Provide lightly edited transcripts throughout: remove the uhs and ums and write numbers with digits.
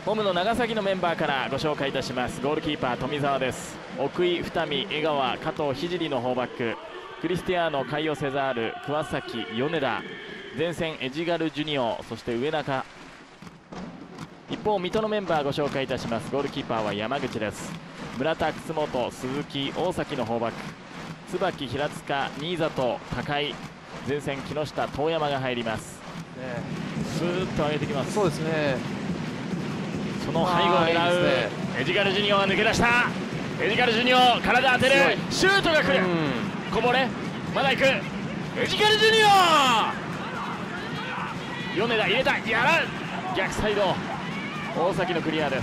ホームの長崎のメンバーからご紹介いたします。ゴールキーパー富澤です。奥井、二見、江川、加藤、聖の4バック、クリスティアーノ、カイオ・セザール、桑崎、米田、前線エジガル・ジュニオ、そして上中。一方水戸のメンバーご紹介いたします。ゴールキーパーは山口です。村田、楠本、鈴木、大崎の4バック、椿、平塚、新里、高井、前線木下、遠山が入ります。スーッと上げてきます。 そうですね。 その背後を狙うエジガル・ジュニオが抜け出した。エジガル・ジュニオ、体当てる、シュートが来る、こぼれ、まだ行く、エジガル・ジュニオ、米田入れた、やらん、逆サイド、大崎のクリアです。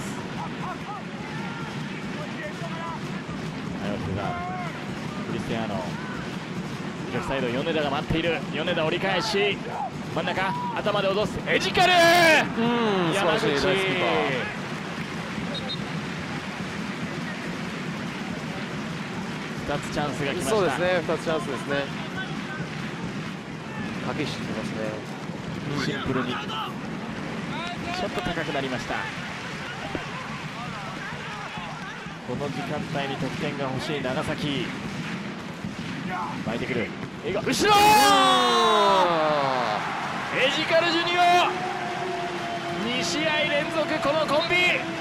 クリスティアーノ、逆サイド、米田が待っている、米田折り返し、真ん中、頭で落とす、エジカル、山口、2つチャンスが来ました。 そうですね、2つチャンスですね。駆け引きしてますね。 シンプルにちょっと高くなりました。この時間帯に得点が欲しい長崎。巻いてくる、後ろ、エジカル・ジュニオ、2試合連続このコンビ、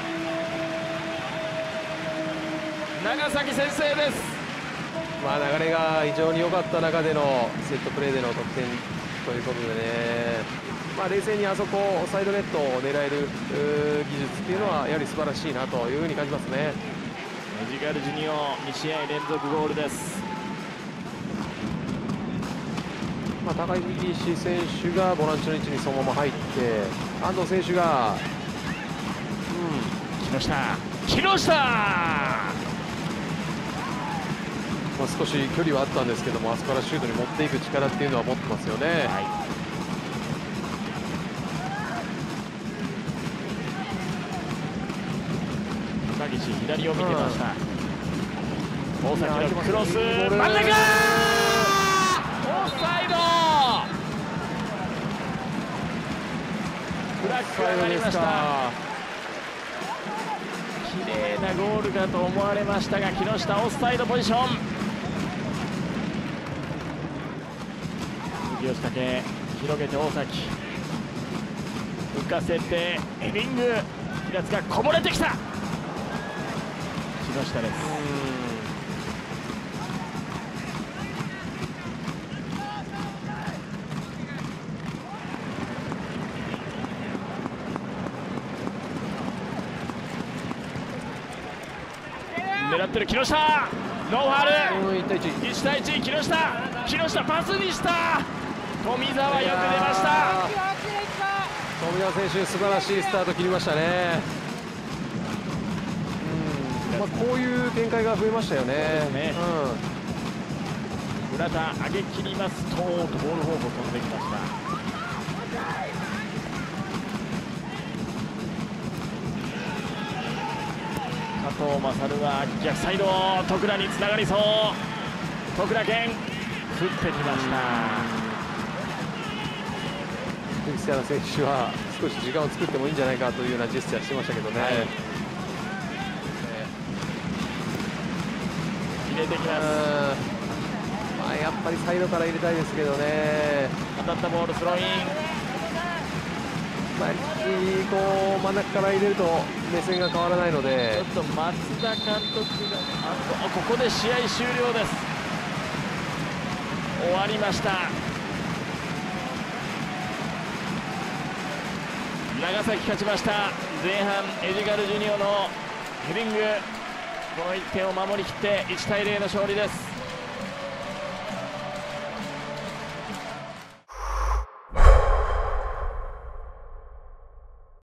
長崎先制です。 まあ流れが非常に良かった中でのセットプレーでの得点ということでね、まあ、冷静にあそこサイドネットを狙える技術っていうのはやはり素晴らしいなというふうに感じますね。 エジカル・ジュニオ、2試合連続ゴールです。 まあ、高岸選手がボランチの位置にそのまま入って、安藤選手が、 木下、 まあ、少し距離はあったんですけども、あそこからシュートに持っていく力っていうのは持ってますよね。 高岸、左を見てました。大崎のクロス、真ん中、オフサイド、フラッグが上がりました。綺麗なゴールかと思われましたが、木下オフサイドポジション。吉武、広げて大崎、浮かせてヘディング、平塚、こぼれてきた、木下です。狙ってる木下、ノーファール、1対1、木下パスにした、富澤よく出ました。 富澤選手、素晴らしいスタート切りましたね。まあ、こういう展開が増えましたよね。 村田、上げ切りますと、ボール方向飛んできました。加藤勝は逆サイド、徳良につながりそう、徳良健、振ってきました。 クリスティアーノ選手は少し時間を作ってもいいんじゃないかというようなジェスチャーしてましたけどね。 入れてきます。 まあ、やっぱりサイドから入れたいですけどね。 当たったボールスローイン、 まあ、こう真ん中から入れると目線が変わらないので、 ちょっと松田監督がここで試合終了です。終わりました。長崎勝ちました。前半エジガル・ジュニオのヘディング、この1点を守りきって1対0の勝利です。